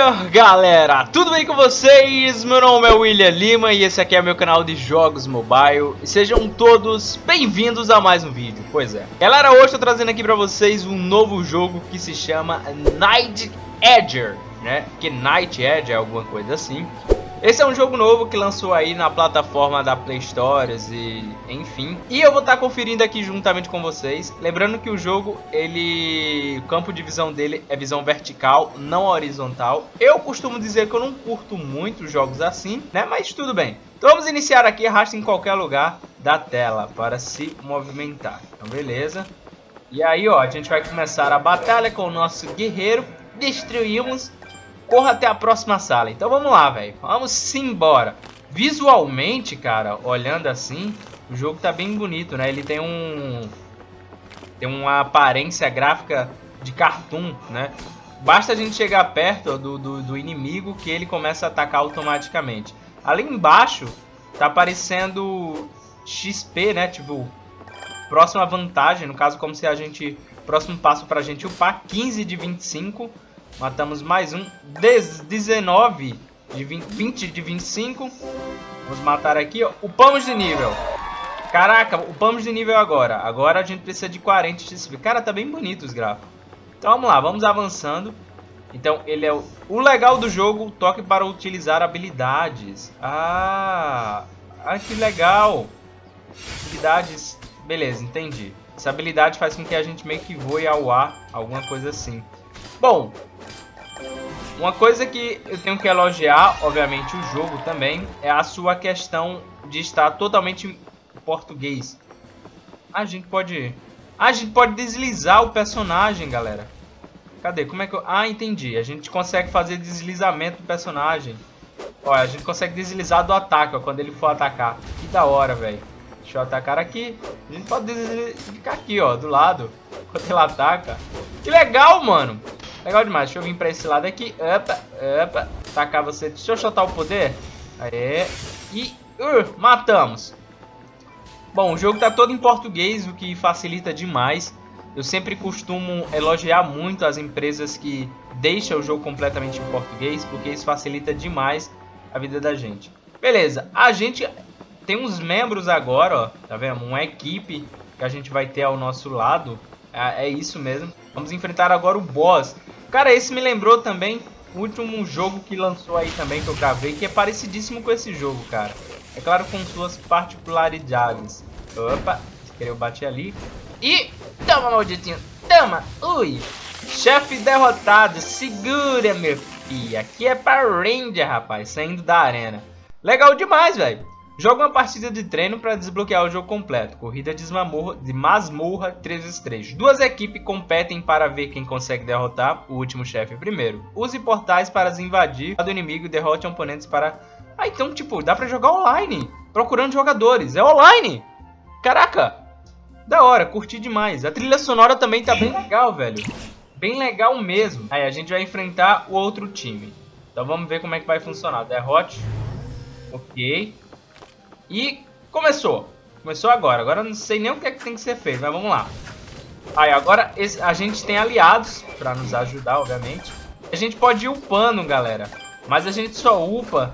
dia, galera! Tudo bem com vocês? Meu nome é William Lima e esse aqui é meu canal de jogos mobile. E sejam todos bem-vindos a mais um vídeo. Pois é. Galera, hoje eu tô trazendo aqui pra vocês um novo jogo que se chama Night Edge, né? Que Night Edge é alguma coisa assim. Esse é um jogo novo que lançou aí na plataforma da Play Store e enfim. E eu vou estar conferindo aqui juntamente com vocês. Lembrando que o jogo, o campo de visão dele é visão vertical, não horizontal. Eu costumo dizer que eu não curto muito jogos assim, né? Mas tudo bem. Então vamos iniciar aqui, arrasta em qualquer lugar da tela para se movimentar. Então beleza. E aí ó, a gente vai começar a batalha com o nosso guerreiro. Destruímos. Corra até a próxima sala. Então vamos lá, velho. Vamos embora. Visualmente, cara, olhando assim, o jogo tá bem bonito, né? Ele tem uma aparência gráfica de cartoon, né? Basta a gente chegar perto do inimigo que ele começa a atacar automaticamente. Ali embaixo tá aparecendo XP, né? Tipo, próxima vantagem, no caso como se a gente... Próximo passo pra gente upar, 15 de 25. Matamos mais um, 19 de 20 de 25. Vamos matar aqui, ó. Upamos de nível. Caraca, upamos de nível agora. Agora a gente precisa de 40 XP. Cara, tá bem bonito os gráficos. Então vamos lá, vamos avançando. Então ele é o legal do jogo, toque para utilizar habilidades. Ah, que legal. Habilidades, beleza, entendi. Essa habilidade faz com que a gente meio que voe ao ar, alguma coisa assim. Bom, uma coisa que eu tenho que elogiar, obviamente o jogo também, é a sua questão de estar totalmente em português. A gente pode deslizar o personagem, galera. Cadê? Como é que eu... Ah, entendi. A gente consegue fazer deslizamento do personagem. Olha, a gente consegue deslizar do ataque, ó, quando ele for atacar. Que da hora, velho. Deixa eu atacar aqui. A gente pode ficar aqui, ó, do lado, quando ele ataca. Que legal, mano. Legal demais. Deixa eu vir pra esse lado aqui. Opa. Tacar você. Deixa eu soltar o poder. Aê. E... matamos. Bom, o jogo tá todo em português, o que facilita demais. Eu sempre costumo elogiar muito as empresas que deixam o jogo completamente em português, porque isso facilita demais a vida da gente. Beleza. A gente tem uns membros agora, ó. Tá vendo? Uma equipe que a gente vai ter ao nosso lado. É isso mesmo. Vamos enfrentar agora o boss. Cara, esse me lembrou também o último jogo que lançou aí também, que eu gravei, que é parecidíssimo com esse jogo, cara. É claro, com suas particularidades. Opa, eu bati ali. E... toma, malditinho. Toma. Ui. Chefe derrotado. Segura, meu filho. Aqui é Power Ranger, rapaz. Saindo da arena. Legal demais, velho. Joga uma partida de treino para desbloquear o jogo completo. Corrida de masmorra 3x3. Duas equipes competem para ver quem consegue derrotar o último chefe primeiro. Use portais para invadir do inimigo e derrote oponentes para... Ah, então, tipo, dá pra jogar online. Procurando jogadores. É online. Caraca. Da hora, curti demais. A trilha sonora também tá bem legal, velho. Bem legal mesmo. Aí a gente vai enfrentar o outro time. Então vamos ver como é que vai funcionar. Derrote. Ok. E começou. Começou agora. Agora eu não sei nem o que é que tem que ser feito, mas vamos lá. Aí agora a gente tem aliados pra nos ajudar, obviamente. A gente pode ir upando, galera. Mas a gente só upa...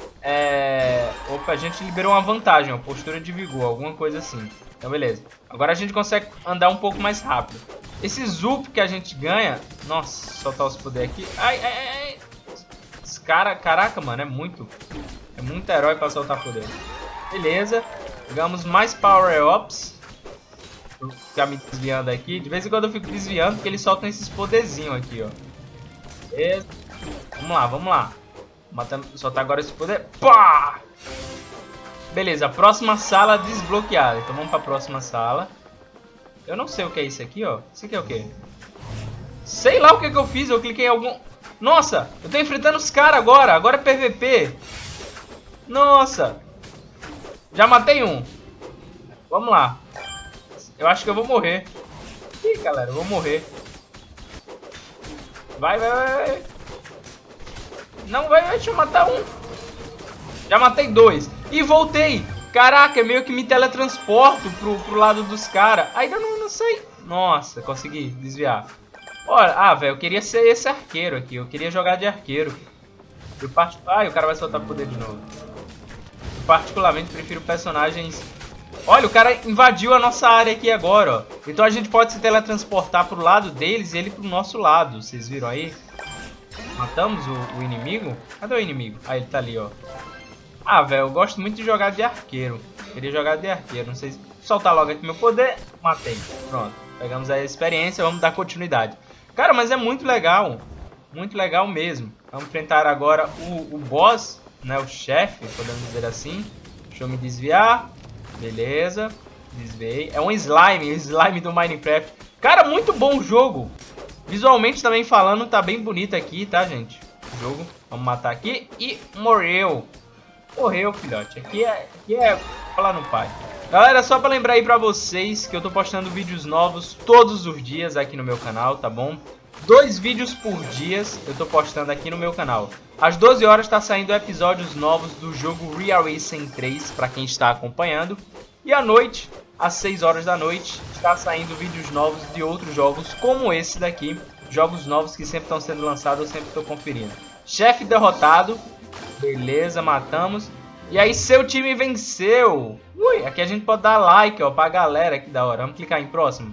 Opa, a gente liberou uma vantagem, ó, postura de vigor, alguma coisa assim. Então beleza. Agora a gente consegue andar um pouco mais rápido. Esse up que a gente ganha... Nossa, soltar os poderes aqui. Ai. Esse cara, caraca, mano, é muito herói pra soltar poder. Beleza, pegamos mais power-ups. Vou ficar me desviando aqui. De vez em quando eu fico desviando porque eles soltam esses poderzinhos aqui, ó. Beleza. Vamos lá. Soltar agora esse poder. Pá! Beleza, próxima sala desbloqueada. Então vamos pra próxima sala. Eu não sei o que é isso aqui, ó. Isso aqui é o que? Sei lá o que eu fiz. Eu cliquei em algum... Nossa, eu tô enfrentando os caras agora. Agora é PVP. Nossa. Já matei um. Vamos lá. Eu acho que eu vou morrer. Ih, galera, eu vou morrer. Vai. Não, vai, deixa eu matar um. Já matei dois. E voltei. Caraca, meio que me teletransporto pro lado dos caras. Ainda não sei. Nossa, consegui desviar. Olha, velho, eu queria ser esse arqueiro aqui. Eu queria jogar de arqueiro. Ai, o cara vai soltar poder de novo. Eu particularmente prefiro personagens... Olha, o cara invadiu a nossa área aqui agora, ó. Então a gente pode se teletransportar pro lado deles e ele pro nosso lado. Vocês viram aí? Matamos o inimigo? Cadê o inimigo? Ah, ele tá ali, ó. Ah, velho, eu gosto muito de jogar de arqueiro. Queria jogar de arqueiro, não sei se... Soltar logo aqui meu poder. Matei. Pronto. Pegamos a experiência, vamos dar continuidade. Cara, mas é muito legal. Muito legal mesmo. Vamos enfrentar agora o boss, né? O chefe, podemos dizer assim. Deixa eu me desviar. Beleza. Desviei. É um slime, o slime do Minecraft. Cara, muito bom o jogo. Visualmente também falando, tá bem bonito aqui, tá, gente? O jogo. Vamos matar aqui. E morreu. Morreu, filhote. Aqui é falar no pai. Galera, só pra lembrar aí pra vocês que eu tô postando vídeos novos todos os dias aqui no meu canal, tá bom? 2 vídeos por dia eu tô postando aqui no meu canal. Às 12 horas tá saindo episódios novos do jogo Real Racing 3, pra quem está acompanhando. E à noite, às 6 horas da noite, está saindo vídeos novos de outros jogos, como esse daqui. Jogos novos que sempre estão sendo lançados, eu sempre estou conferindo. Chefe derrotado. Beleza, matamos. E aí, seu time venceu. Ui, aqui a gente pode dar like, ó, pra galera, que da hora. Vamos clicar em próximo.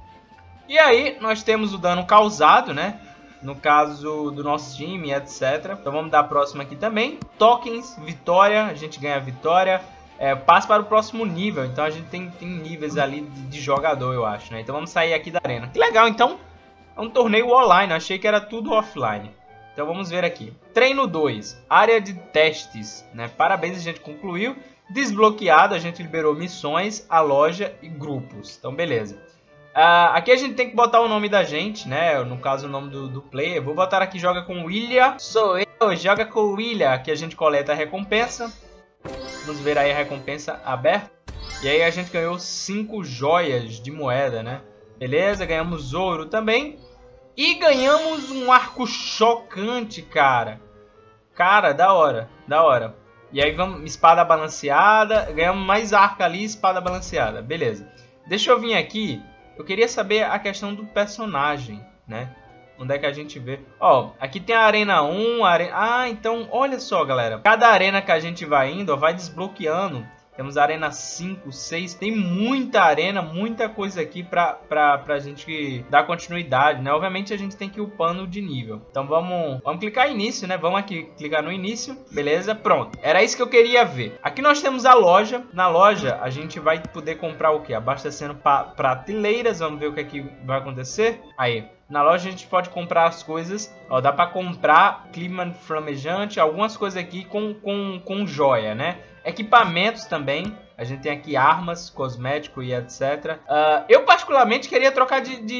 E aí, nós temos o dano causado, né? No caso do nosso time, etc. Então vamos dar próximo aqui também. Tokens, vitória, a gente ganha vitória. Passa para o próximo nível. Então a gente tem níveis ali de jogador, eu acho, né? Então vamos sair aqui da arena. Que legal, então é um torneio online. Eu achei que era tudo offline. Então vamos ver aqui. Treino 2, área de testes, né? Parabéns, a gente concluiu. Desbloqueado, a gente liberou missões, a loja e grupos. Então beleza. Aqui a gente tem que botar o nome da gente, né? No caso o nome do player. Vou botar aqui, joga com William. Sou eu, joga com o William. Aqui a gente coleta a recompensa. Vamos ver aí a recompensa aberta. E aí a gente ganhou 5 joias de moeda, né? Beleza, ganhamos ouro também. E ganhamos um arco chocante, cara. Cara, da hora, da hora. E aí vamos, espada balanceada. Ganhamos mais arco ali, espada balanceada. Beleza. Deixa eu vir aqui. Eu queria saber a questão do personagem, né? Onde é que a gente vê? Ó, aqui tem a arena 1, então, olha só, galera. Cada arena que a gente vai indo, ó, vai desbloqueando. Temos a arena 5, 6. Tem muita arena, muita coisa aqui pra gente dar continuidade, né? Obviamente a gente tem que ir upando de nível. Então vamos clicar em início, né? Vamos aqui clicar no início. Beleza, pronto. Era isso que eu queria ver. Aqui nós temos a loja. Na loja a gente vai poder comprar o que? Abastecendo prateleiras. Vamos ver o que é que vai acontecer. Aí. Na loja a gente pode comprar as coisas. Ó, dá pra comprar clima flamejante. Algumas coisas aqui com joia, né? Equipamentos também. A gente tem aqui armas, cosmético e etc. Eu particularmente queria trocar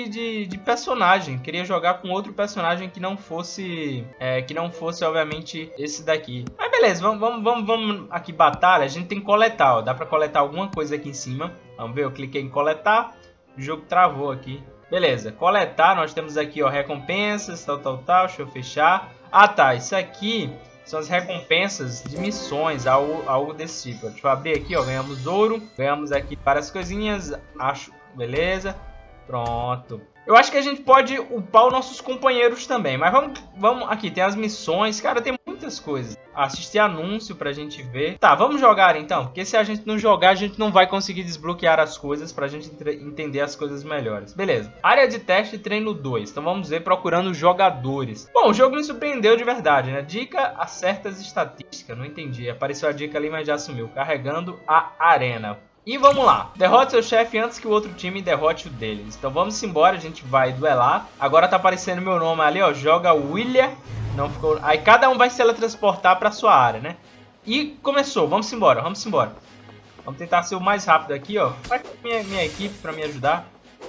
de personagem. Queria jogar com outro personagem que não fosse obviamente esse daqui. Mas beleza, vamos aqui batalha. A gente tem que coletar, ó. Dá pra coletar alguma coisa aqui em cima. Vamos ver, eu cliquei em coletar. O jogo travou aqui. Beleza, coletar, nós temos aqui, ó, recompensas, tal. Deixa eu fechar. Ah, tá, isso aqui são as recompensas de missões, algo desse tipo. Deixa eu abrir aqui, ó, ganhamos ouro, ganhamos aqui várias coisinhas, acho, beleza, pronto. Eu acho que a gente pode upar os nossos companheiros também, mas vamos aqui, tem as missões, cara, tem muitas coisas. Assistir anúncio pra gente ver. Tá, vamos jogar então, porque se a gente não jogar, a gente não vai conseguir desbloquear as coisas pra gente entender as coisas melhores. Beleza, área de teste treino 2, então vamos ver procurando jogadores. Bom, o jogo me surpreendeu de verdade, né? Dica a certas estatísticas, não entendi, apareceu a dica ali, mas já sumiu. Carregando a arena. E vamos lá, derrote seu chefe antes que o outro time derrote o deles. Então vamos embora, a gente vai duelar. Agora tá aparecendo meu nome ali, ó, joga William. Não ficou... Aí cada um vai se teletransportar pra sua área, né? E começou, vamos embora, vamos embora. Vamos tentar ser o mais rápido aqui, ó. Vai com minha equipe pra me ajudar.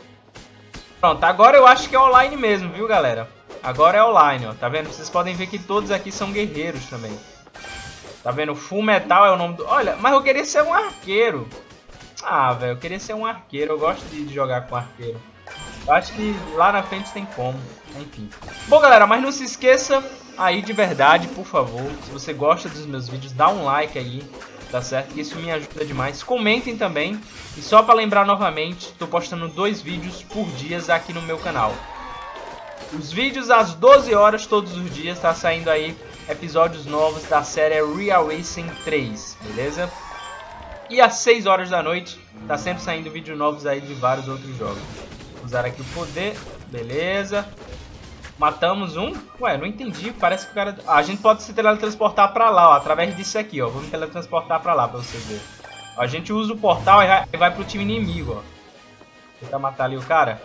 Pronto, agora eu acho que é online mesmo, viu, galera? Agora é online, ó, tá vendo? Vocês podem ver que todos aqui são guerreiros também. Tá vendo? Full Metal é o nome do... Olha, mas eu queria ser um arqueiro. Ah, velho, eu queria ser um arqueiro. Eu gosto de jogar com arqueiro. Eu acho que lá na frente tem como. Enfim. Bom, galera, mas não se esqueça aí de verdade, por favor. Se você gosta dos meus vídeos, dá um like aí. Tá certo? Que isso me ajuda demais. Comentem também. E só pra lembrar novamente, tô postando 2 vídeos por dia aqui no meu canal. Os vídeos às 12 horas todos os dias. Tá saindo aí episódios novos da série Real Racing 3, beleza? E às 6 horas da noite tá sempre saindo vídeos novos aí de vários outros jogos. Vou usar aqui o poder, beleza. Matamos um. Ué, não entendi, parece que o cara... a gente pode se teletransportar pra lá, ó, através disso aqui, ó. Vamos teletransportar pra lá, pra vocês verem. A gente usa o portal e vai pro time inimigo, ó. Tentar matar ali o cara.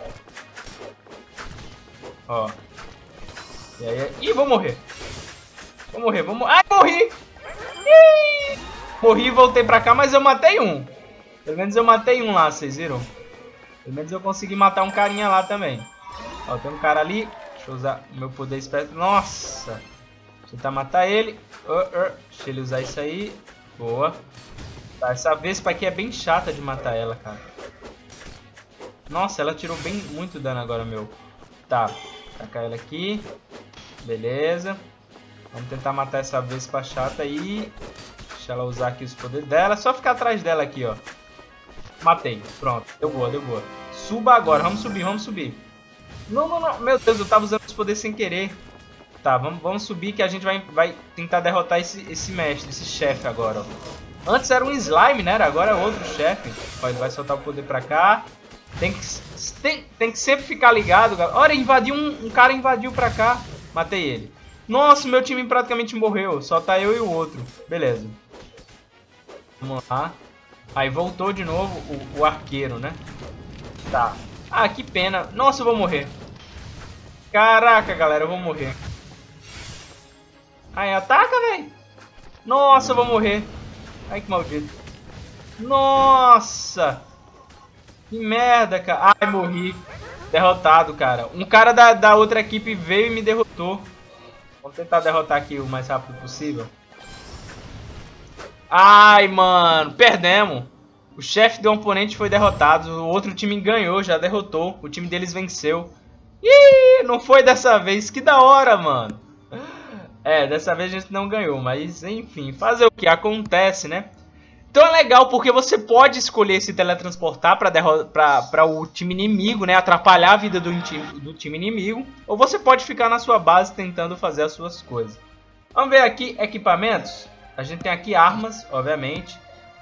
Ó. E aí... Ih, vou morrer. Vou morrer, vou morrer. Ai, morri! Ih! Morri e voltei pra cá, mas eu matei um. Pelo menos eu matei um lá, vocês viram? Pelo menos eu consegui matar um carinha lá também. Ó, tem um cara ali. Deixa eu usar o meu poder esperto. Nossa! Vou tentar matar ele. Deixa ele usar isso aí. Boa. Tá, essa Vespa aqui é bem chata de matar ela, cara. Nossa, ela tirou bem muito dano agora, meu. Tá, tacar ela aqui. Beleza. Vamos tentar matar essa Vespa chata aí. Deixa ela usar aqui os poderes dela. É só ficar atrás dela aqui, ó. Matei. Pronto. Deu boa, deu boa. Suba agora. Vamos subir, vamos subir. Não, não, não. Meu Deus, eu tava usando os poderes sem querer. Tá, vamos subir que a gente vai tentar derrotar esse mestre, esse chefe agora, ó. Antes era um slime, né? Agora é outro chefe. Ó, ele vai soltar o poder pra cá. Tem que sempre ficar ligado, galera. Olha, invadiu um cara invadiu pra cá. Matei ele. Nossa, meu time praticamente morreu. Só tá eu e o outro. Beleza. Vamos lá. Aí voltou de novo o arqueiro, né? Tá. Ah, que pena. Nossa, eu vou morrer. Caraca, galera, eu vou morrer. Aí, ataca, velho. Nossa, eu vou morrer. Ai, que maldito. Nossa. Que merda, cara. Ai, morri. Derrotado, cara. Um cara da outra equipe veio e me derrotou. Vamos tentar derrotar aqui o mais rápido possível. Ai, mano. Perdemos. O chefe do oponente foi derrotado. O outro time ganhou, já derrotou. O time deles venceu. Ih, não foi dessa vez. Que da hora, mano. É, dessa vez a gente não ganhou. Mas, enfim. Fazer o que acontece, né? Então é legal porque você pode escolher se teletransportar para o time inimigo, né? Atrapalhar a vida do time inimigo. Ou você pode ficar na sua base tentando fazer as suas coisas. Vamos ver aqui equipamentos. A gente tem aqui armas, obviamente.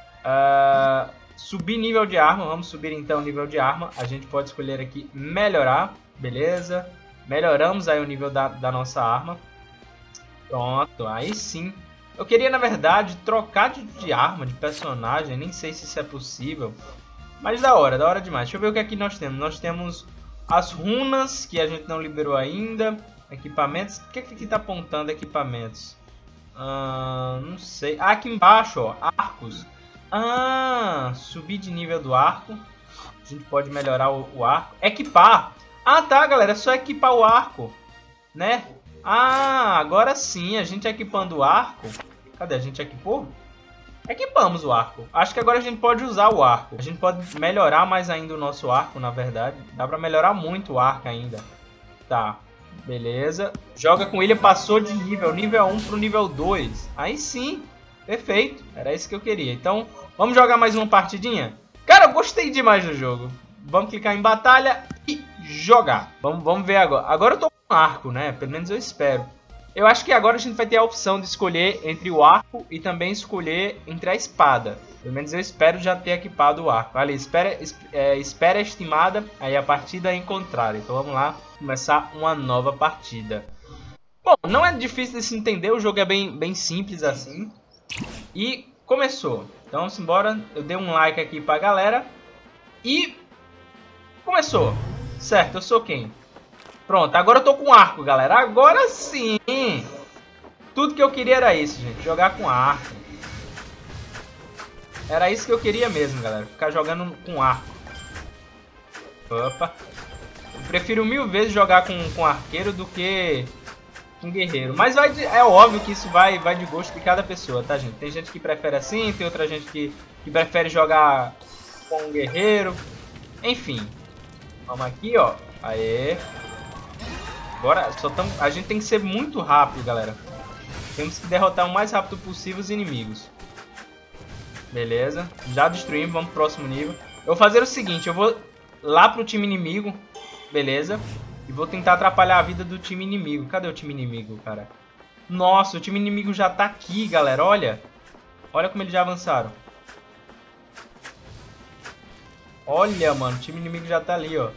Subir nível de arma. Vamos subir então o nível de arma. A gente pode escolher aqui melhorar. Beleza. Melhoramos aí o nível da nossa arma. Pronto, aí sim. Eu queria, na verdade, trocar de arma, de personagem. Nem sei se isso é possível. Mas da hora demais. Deixa eu ver o que aqui nós temos. Nós temos as runas, que a gente não liberou ainda. Equipamentos. O que aqui tá apontando equipamentos? Não sei. Ah, aqui embaixo, ó. Arcos. Subir de nível do arco. A gente pode melhorar o arco. Equipar. Ah, tá, galera. É só equipar o arco, né? Ah, agora sim. A gente equipando o arco. Cadê? A gente equipou? Equipamos o arco. Acho que agora a gente pode usar o arco. A gente pode melhorar mais ainda o nosso arco, na verdade. Dá pra melhorar muito o arco ainda. Tá. Beleza. Joga com ele, passou de nível 1 pro nível 2. Aí sim. Perfeito. Era isso que eu queria. Então, vamos jogar mais uma partidinha? Cara, eu gostei demais do jogo. Vamos clicar em batalha e jogar. Vamos ver agora. Agora eu tô com arco, né? Pelo menos eu espero. Eu acho que agora a gente vai ter a opção de escolher entre o arco e também escolher entre a espada. Pelo menos eu espero já ter equipado o arco. Ali, espera estimada, aí a partida é encontrada. Então vamos lá, começar uma nova partida. Bom, não é difícil de se entender, o jogo é bem simples assim. E começou. Então vamos embora, eu dei um like aqui pra galera. E começou. Certo, eu sou quem? Pronto, agora eu tô com arco, galera. Agora sim. Tudo que eu queria era isso, gente. Jogar com arco. Era isso que eu queria mesmo, galera. Ficar jogando com arco. Opa. Eu prefiro 1000 vezes jogar com arqueiro do que com guerreiro. Mas é óbvio que isso vai de gosto de cada pessoa, tá, gente? Tem gente que prefere assim, tem outra gente que prefere jogar com um guerreiro. Enfim. Vamos aqui, ó. Aê. Agora a gente tem que ser muito rápido, galera. Temos que derrotar o mais rápido possível os inimigos. Beleza. Já destruímos, vamos pro próximo nível. Eu vou fazer o seguinte, eu vou lá pro time inimigo. Beleza. E vou tentar atrapalhar a vida do time inimigo. Cadê o time inimigo, cara? Nossa, o time inimigo já tá aqui, galera. Olha. Olha como eles já avançaram. Olha, mano. O time inimigo já tá ali, ó.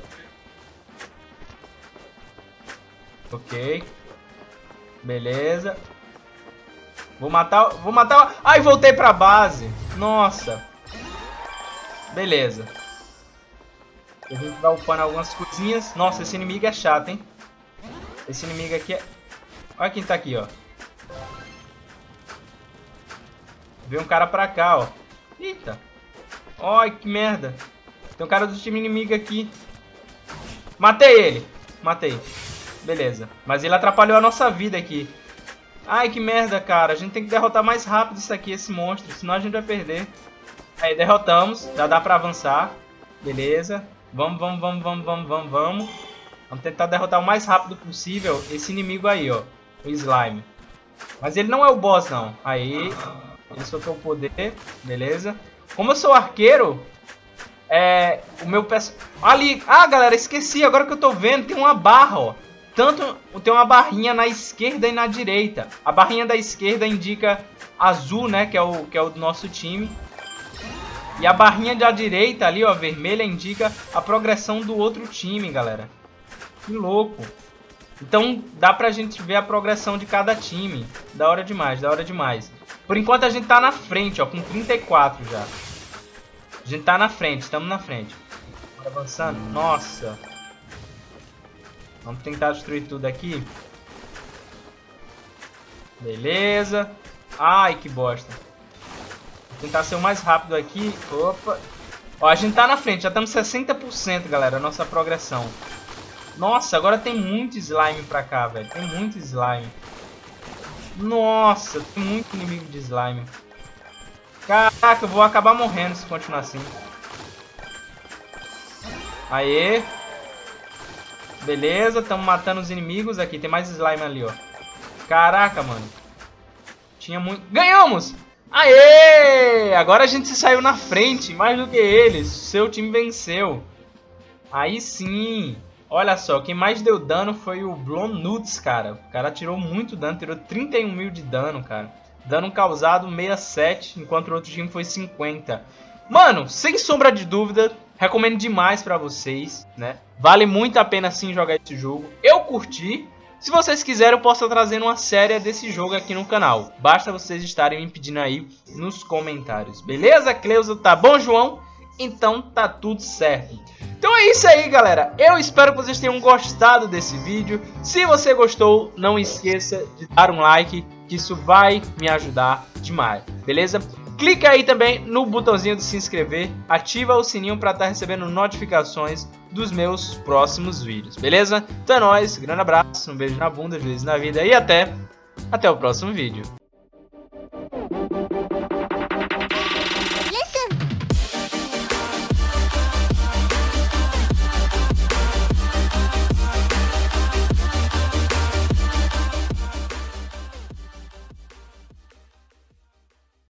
Ok. Beleza. Vou matar... Ai, voltei pra base. Nossa. Beleza. A gente vai upando algumas coisinhas. Nossa, esse inimigo é chato, hein? Esse inimigo aqui é... Olha quem tá aqui, ó. Veio um cara pra cá, ó. Eita. Ai, que merda. Tem um cara do time inimigo aqui. Matei ele. Matei. Beleza. Mas ele atrapalhou a nossa vida aqui. Ai, que merda, cara. A gente tem que derrotar mais rápido isso aqui, esse monstro. Senão a gente vai perder. Aí, derrotamos. Já dá pra avançar. Beleza. Vamos. Vamos tentar derrotar o mais rápido possível esse inimigo aí, ó. O Slime. Mas ele não é o boss, não. Aí. Ele soltou o poder. Beleza. Como eu sou arqueiro... o meu ali, galera, esqueci, agora que eu tô vendo, tem uma barra, ó. Tem uma barrinha na esquerda e na direita. A barrinha da esquerda indica azul, né, que é o do nosso time. E a barrinha da direita ali, ó, vermelha, indica a progressão do outro time, galera. Que louco. Então dá pra gente ver a progressão de cada time. Da hora demais, da hora demais. Por enquanto a gente tá na frente, ó, com 34 já. A gente tá na frente, estamos na frente. Avançando. Nossa. Vamos tentar destruir tudo aqui. Beleza. Ai, que bosta. Vou tentar ser o mais rápido aqui. Opa. Ó, a gente tá na frente, já estamos 60%, galera, a nossa progressão. Nossa, agora tem muito slime pra cá, velho. Tem muito slime. Nossa, tem muito inimigo de slime. Caraca, eu vou acabar morrendo se continuar assim. Aê. Beleza, estamos matando os inimigos aqui. Tem mais slime ali, ó. Caraca, mano. Tinha muito... Ganhamos! Aê! Agora a gente se saiu na frente, mais do que eles. Seu time venceu. Aí sim. Olha só, quem mais deu dano foi o Blonuts, cara. O cara tirou muito dano, tirou 31 mil de dano, cara. Dano causado 67, enquanto o outro time foi 50. Mano, sem sombra de dúvida, recomendo demais pra vocês, né? Vale muito a pena sim jogar esse jogo. Eu curti. Se vocês quiserem, eu posso estar trazendo uma série desse jogo aqui no canal. Basta vocês estarem me pedindo aí nos comentários. Beleza, Cleusa? Tá bom, João? Então tá tudo certo. Então é isso aí, galera. Eu espero que vocês tenham gostado desse vídeo. Se você gostou, não esqueça de dar um like, que isso vai me ajudar demais, beleza? Clica aí também no botãozinho de se inscrever, ativa o sininho para estar recebendo notificações dos meus próximos vídeos, beleza? Então é nóis, grande abraço, um beijo na bunda, juízo na vida e até o próximo vídeo.